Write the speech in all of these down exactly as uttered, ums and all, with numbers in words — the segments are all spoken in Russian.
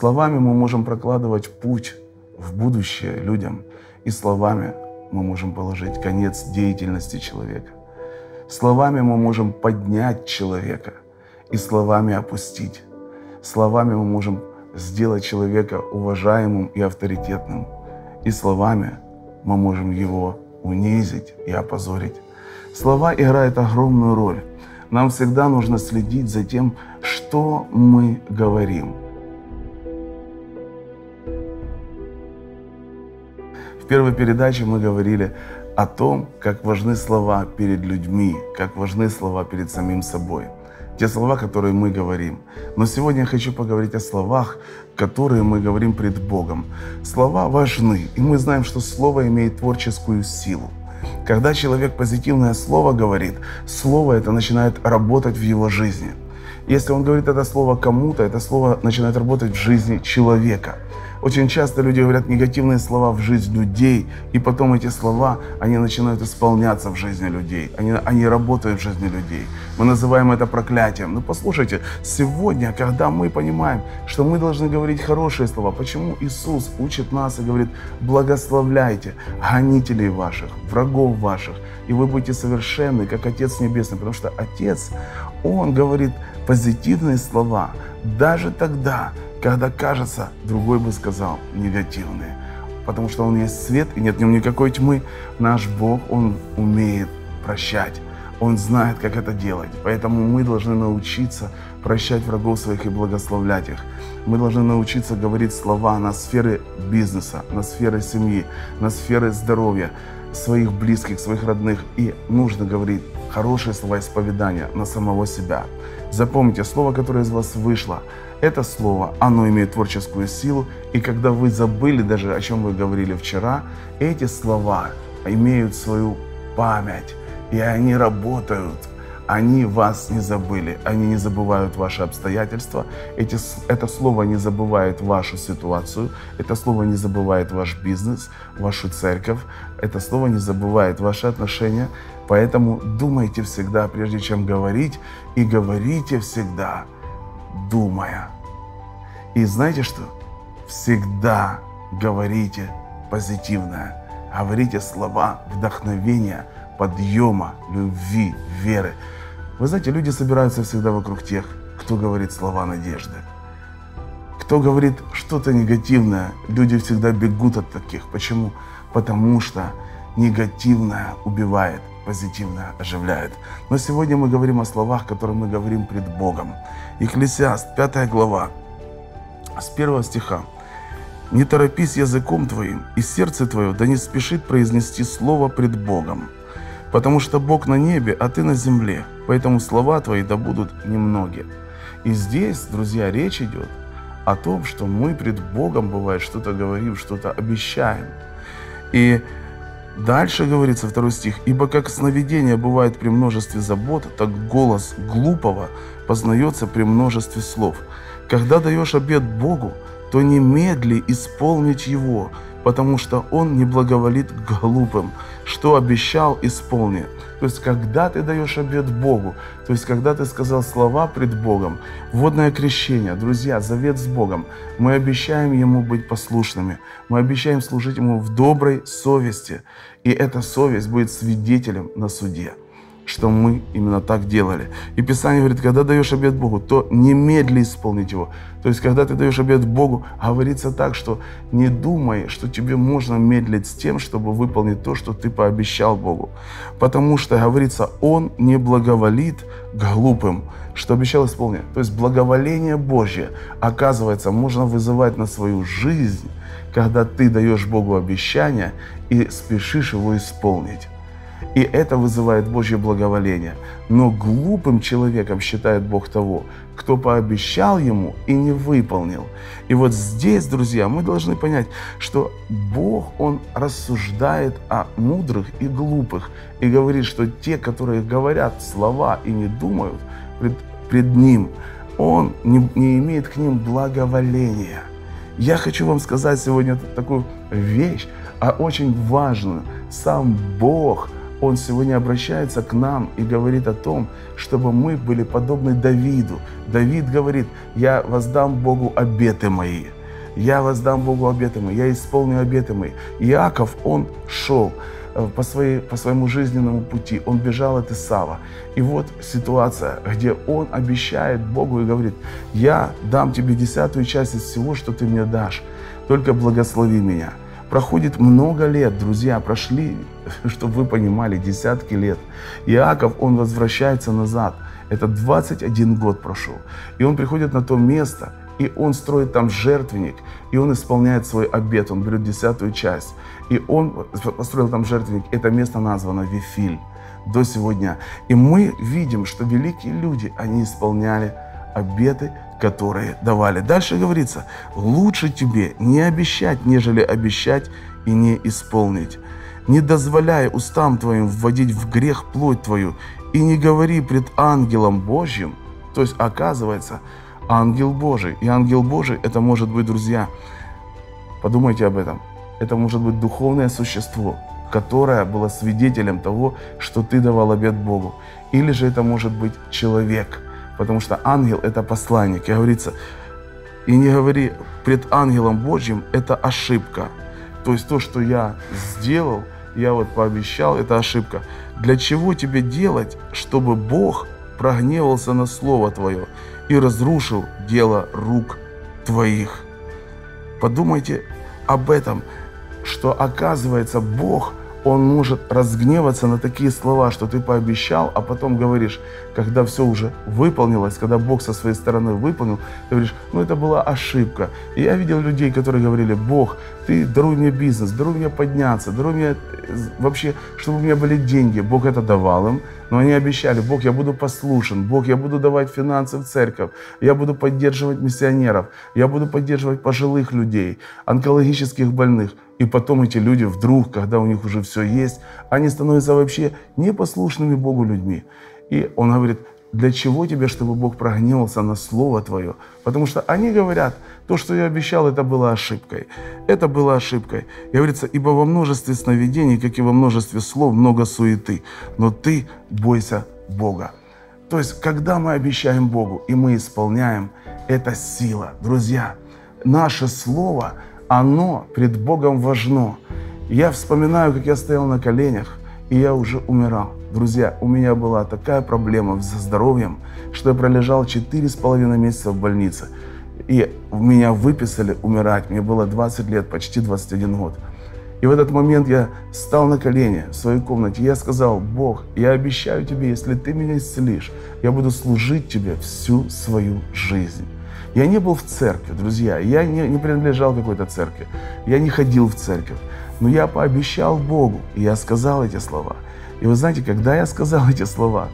Словами мы можем прокладывать путь в будущее людям, и словами мы можем положить конец деятельности человека. Словами мы можем поднять человека и словами опустить. Словами мы можем сделать человека уважаемым и авторитетным. И словами мы можем его унизить и опозорить. Слова играют огромную роль. Нам всегда нужно следить за тем, что мы говорим. В первой передаче мы говорили о том, как важны слова перед людьми, как важны слова перед самим собой. Те слова, которые мы говорим. Но сегодня я хочу поговорить о словах, которые мы говорим пред Богом. Слова важны, и мы знаем, что слово имеет творческую силу. Когда человек позитивное слово говорит, слово это начинает работать в его жизни. Если он говорит это слово кому-то, это слово начинает работать в жизни человека. Очень часто люди говорят негативные слова в жизнь людей, и потом эти слова, они начинают исполняться в жизни людей, они, они работают в жизни людей. Мы называем это проклятием. Но послушайте, сегодня, когда мы понимаем, что мы должны говорить хорошие слова, почему Иисус учит нас и говорит: благословляйте гонителей ваших, врагов ваших, и вы будете совершенны, как Отец Небесный, потому что Отец, Он говорит позитивные слова даже тогда, когда, кажется, другой бы сказал негативные. Потому что Он есть свет, и нет в Нем никакой тьмы. Наш Бог, Он умеет прощать. Он знает, как это делать. Поэтому мы должны научиться прощать врагов своих и благословлять их. Мы должны научиться говорить слова на сферы бизнеса, на сферы семьи, на сферы здоровья, своих близких, своих родных. И нужно говорить хорошие слова исповедания на самого себя. Запомните, слово, которое из вас вышло, это слово, оно имеет творческую силу, и когда вы забыли даже, о чем вы говорили вчера, эти слова имеют свою память, и они работают. Они вас не забыли, они не забывают ваши обстоятельства, эти, это слово не забывает вашу ситуацию, это слово не забывает ваш бизнес, вашу церковь, это слово не забывает ваши отношения, поэтому думайте всегда, прежде чем говорить, и говорите всегда, думая. И знаете что? Всегда говорите позитивное, говорите слова вдохновения, подъема, любви, веры. Вы знаете, люди собираются всегда вокруг тех, кто говорит слова надежды. Кто говорит что-то негативное, люди всегда бегут от таких. Почему? Потому что негативное убивает, позитивное оживляет. Но сегодня мы говорим о словах, которые мы говорим пред Богом. Екклесиаст, пятая глава, с первого стиха. «Не торопись языком твоим, и сердце твое да не спешит произнести слово пред Богом. Потому что Бог на небе, а ты на земле, поэтому слова твои да будут немногие». И здесь, друзья, речь идет о том, что мы пред Богом, бывает, что-то говорим, что-то обещаем. И дальше говорится, второй стих: «Ибо как сновидение бывает при множестве забот, так голос глупого познается при множестве слов. Когда даешь обет Богу, то немедли исполнить его, потому что Он не благоволит к глупым. Что обещал, исполни». То есть, когда ты даешь обет Богу, то есть, когда ты сказал слова пред Богом, водное крещение, друзья, завет с Богом, мы обещаем Ему быть послушными, мы обещаем служить Ему в доброй совести, и эта совесть будет свидетелем на суде, что мы именно так делали. И Писание говорит, когда даешь обет Богу, то немедли исполнить его. То есть, когда ты даешь обет Богу, говорится так, что не думай, что тебе можно медлить с тем, чтобы выполнить то, что ты пообещал Богу. Потому что, говорится, Он не благоволит к глупым, что обещал исполнить. То есть, благоволение Божье, оказывается, можно вызывать на свою жизнь, когда ты даешь Богу обещание и спешишь его исполнить. И это вызывает Божье благоволение. Но глупым человеком считает Бог того, кто пообещал Ему и не выполнил. И вот здесь, друзья, мы должны понять, что Бог, Он рассуждает о мудрых и глупых. И говорит, что те, которые говорят слова и не думают пред, пред Ним, Он не, не имеет к ним благоволения. Я хочу вам сказать сегодня такую вещь, а очень важную. Сам Бог, Он сегодня обращается к нам и говорит о том, чтобы мы были подобны Давиду. Давид говорит, я воздам Богу обеты мои. я воздам Богу обеты мои, я исполню обеты мои. Иаков, он шел по, своей, по своему жизненному пути, он бежал от Исава. И вот ситуация, где он обещает Богу и говорит: я дам тебе десятую часть из всего, что ты мне дашь, только благослови меня. Проходит много лет, друзья, прошли, чтобы вы понимали, десятки лет. Иаков, он возвращается назад. Это двадцать один год прошел. И он приходит на то место, и он строит там жертвенник, и он исполняет свой обет, он берет десятую часть. И он построил там жертвенник. Это место названо Вифиль до сегодня. И мы видим, что великие люди, они исполняли обеты, которые давали. Дальше говорится: лучше тебе не обещать, нежели обещать и не исполнить. Не дозволяй устам твоим вводить в грех плоть твою, и не говори пред ангелом Божьим. То есть, оказывается, ангел Божий. И ангел Божий — это может быть, друзья, подумайте об этом, это может быть духовное существо, которое было свидетелем того, что ты давал обет Богу. Или же это может быть человек, потому что ангел — это посланник. И говорится: и не говори пред ангелом Божьим, это ошибка. То есть то, что я сделал, я вот пообещал, это ошибка. Для чего тебе делать, чтобы Бог прогневался на слово твое и разрушил дело рук твоих? Подумайте об этом, что, оказывается, Бог, Он может разгневаться на такие слова, что ты пообещал, а потом говоришь, когда все уже выполнилось, когда Бог со своей стороны выполнил, ты говоришь: ну это была ошибка. И я видел людей, которые говорили: Бог, ты даруй мне бизнес, даруй мне подняться, даруй мне вообще, чтобы у меня были деньги. Бог это давал им, но они обещали: Бог, я буду послушен, Бог, я буду давать финансы в церковь, я буду поддерживать миссионеров, я буду поддерживать пожилых людей, онкологических больных. И потом эти люди вдруг, когда у них уже все есть, они становятся вообще непослушными Богу людьми. И он говорит: для чего тебе, чтобы Бог прогневался на слово твое? Потому что они говорят: то, что я обещал, это было ошибкой. Это было ошибкой. И говорится: ибо во множестве сновидений, как и во множестве слов, много суеты, но ты бойся Бога. То есть, когда мы обещаем Богу и мы исполняем, это сила. Друзья, наше слово, оно пред Богом важно. Я вспоминаю, как я стоял на коленях, и я уже умирал. Друзья, у меня была такая проблема со здоровьем, что я пролежал четыре с половиной месяца в больнице. И меня выписали умирать. Мне было двадцать лет, почти двадцать один год. И в этот момент я встал на колени в своей комнате. Я сказал: Бог, я обещаю тебе, если ты меня исцелишь, я буду служить тебе всю свою жизнь. Я не был в церкви, друзья, я не, не принадлежал какой-то церкви, я не ходил в церковь, но я пообещал Богу, и я сказал эти слова. И вы знаете, когда я сказал эти слова,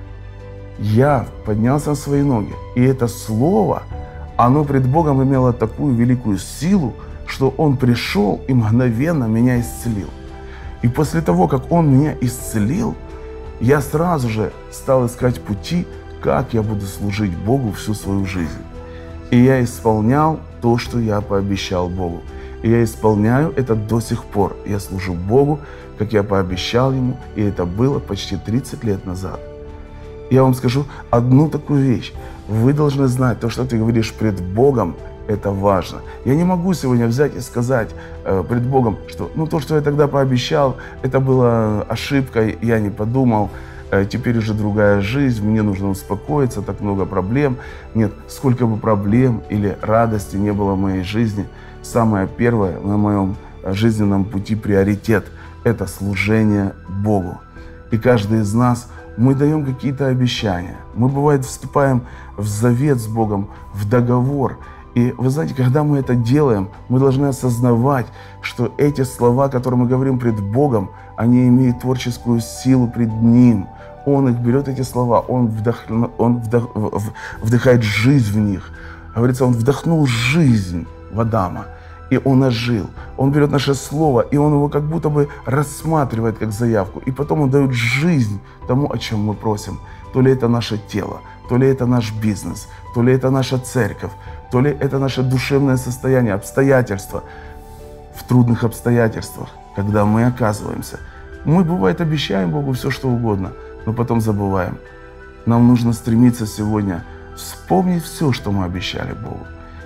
я поднялся на свои ноги, и это слово, оно пред Богом имело такую великую силу, что Он пришел и мгновенно меня исцелил. И после того, как Он меня исцелил, я сразу же стал искать пути, как я буду служить Богу всю свою жизнь. И я исполнял то, что я пообещал Богу. И я исполняю это до сих пор. Я служу Богу, как я пообещал Ему, и это было почти тридцать лет назад. Я вам скажу одну такую вещь. Вы должны знать, то, что ты говоришь пред Богом, это важно. Я не могу сегодня взять и сказать э, пред Богом, что ну, то, что я тогда пообещал, это было ошибкой, я не подумал. Теперь уже другая жизнь, мне нужно успокоиться, так много проблем. Нет, сколько бы проблем или радости не было в моей жизни, самое первое на моем жизненном пути приоритет – это служение Богу. И каждый из нас, мы даем какие-то обещания. Мы, бывает, вступаем в завет с Богом, в договор. И вы знаете, когда мы это делаем, мы должны осознавать, что эти слова, которые мы говорим пред Богом, они имеют творческую силу пред Ним. Он их берет, эти слова, Он, вдох, он вдох, вдыхает жизнь в них. Говорится, Он вдохнул жизнь в Адама, и он ожил. Он берет наше слово, и Он его как будто бы рассматривает как заявку. И потом Он дает жизнь тому, о чем мы просим. То ли это наше тело, то ли это наш бизнес, то ли это наша церковь, то ли это наше душевное состояние, обстоятельства. В трудных обстоятельствах, когда мы оказываемся, мы, бывает, обещаем Богу все, что угодно, но потом забываем. Нам нужно стремиться сегодня вспомнить все, что мы обещали Богу.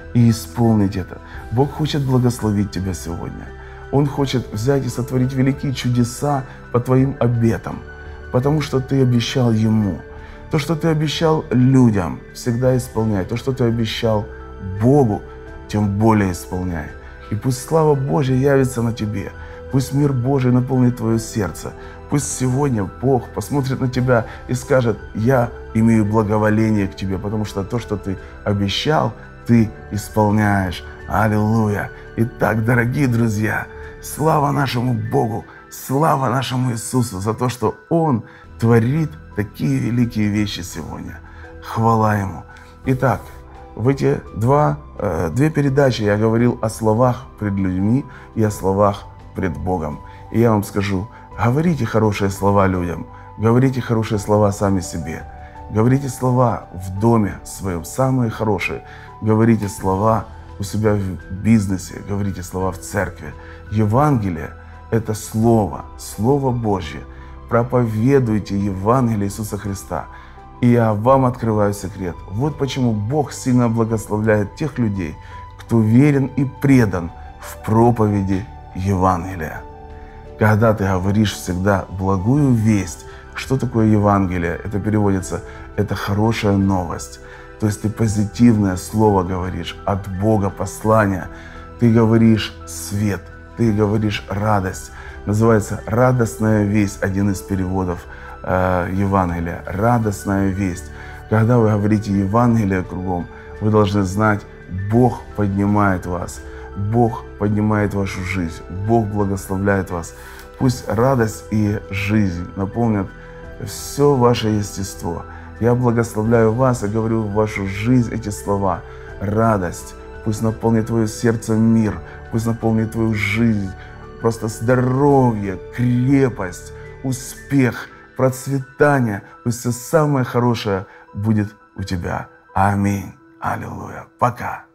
и исполнить это. Бог хочет благословить тебя сегодня. Он хочет взять и сотворить великие чудеса по твоим обетам, потому что ты обещал Ему. То, что ты обещал людям, всегда исполняй. То, что ты обещал Богу, тем более исполняй. И пусть слава Божья явится на тебе. Пусть мир Божий наполнит твое сердце. Пусть сегодня Бог посмотрит на тебя и скажет: я имею благоволение к тебе, потому что то, что ты обещал, ты исполняешь. Аллилуйя! Итак, дорогие друзья, слава нашему Богу, слава нашему Иисусу за то, что Он творит такие великие вещи сегодня. Хвала Ему. Итак, в эти два, э, две передачи я говорил о словах пред людьми и о словах пред Богом. И я вам скажу: говорите хорошие слова людям, говорите хорошие слова сами себе, говорите слова в доме своем, самые хорошие, говорите слова у себя в бизнесе, говорите слова в церкви. Евангелие – это Слово, Слово Божье. Проповедуйте Евангелие Иисуса Христа. И я вам открываю секрет. Вот почему Бог сильно благословляет тех людей, кто верен и предан в проповеди Евангелия. Когда ты говоришь всегда благую весть, что такое Евангелие? Это переводится, это хорошая новость. То есть ты позитивное слово говоришь, от Бога послание. Ты говоришь свет, ты говоришь радость. Называется «радостная весть», один из переводов э, Евангелия. Радостная весть. Когда вы говорите Евангелие кругом, вы должны знать, Бог поднимает вас. Бог поднимает вашу жизнь. Бог благословляет вас. Пусть радость и жизнь наполнят все ваше естество. Я благословляю вас и говорю в вашу жизнь эти слова. Радость. Пусть наполнит твое сердце мир. Пусть наполнит твою жизнь. Просто здоровье, крепость, успех, процветание. Пусть все самое хорошее будет у тебя. Аминь. Аллилуйя. Пока.